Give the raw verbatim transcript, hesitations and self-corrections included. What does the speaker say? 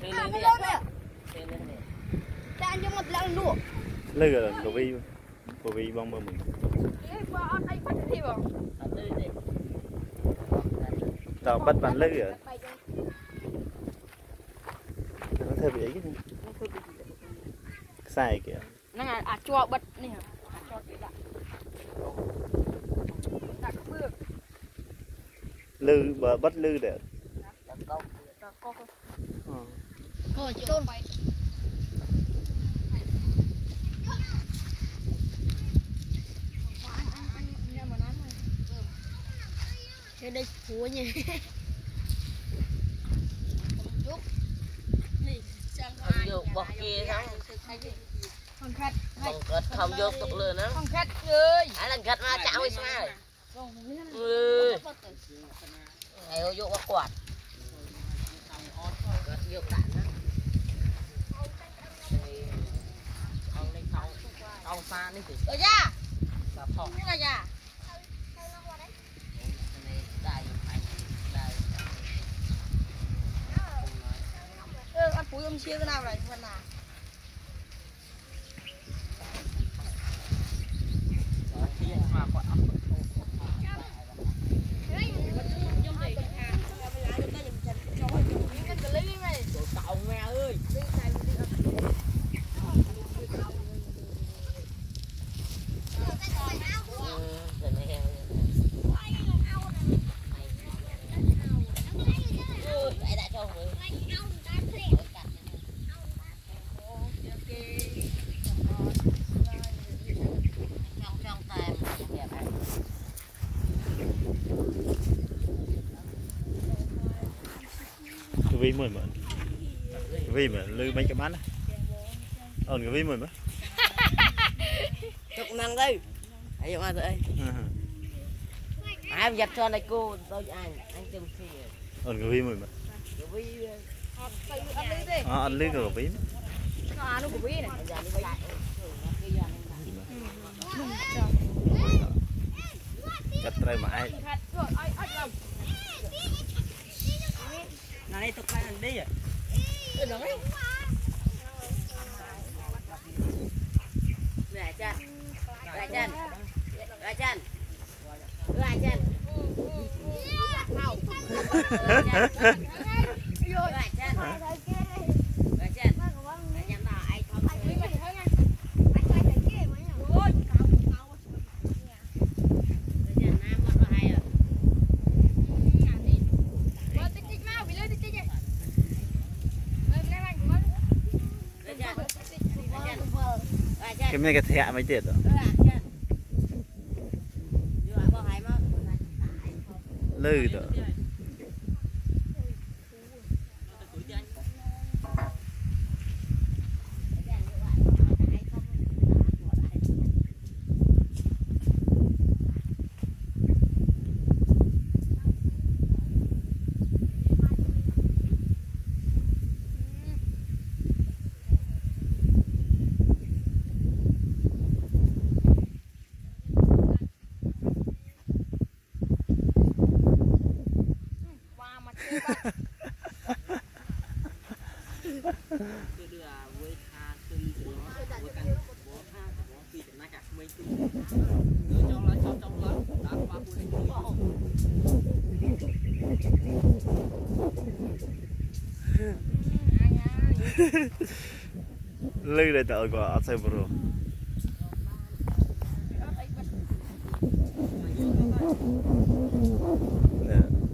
à nó lớn đấy ta ăn cho một lần lụa lư rồi đồ vi đồ vi bông bông mình tao bắt bàn lư rồi nó thơm vậy cái sai kìa nó là à cho bật này hả cho cái đặt đặt bước lư bờ bắt lư để thôi chôn cái đây phúa nhỉ không vô bọc kia không không khách không khách không vô tục lừa nữa không khách ơi hãy lần khách mà chảo với sao ừ ngày vô bọc quạt vô đạn đó ông đi không ông xa đi thì rồi ra là phòng như là ra ăn phúi ông chia cái nào này phần nào vi mười mượn vi mà lư mấy cái bán này ổn cái vi mười mấy chụp năng đây hãy dùng đây ai giật cho này cô tôi anh anh tìm gì ổn cái vi mười mấy à ăn lư của vi nó của vi này chặt tay mà ai này tục lại đi à lại chân lại chân lại chân lại chân cái mấy cái thẻ mấy tiền rồi lư rồi lư đây tao có ăn say bro nè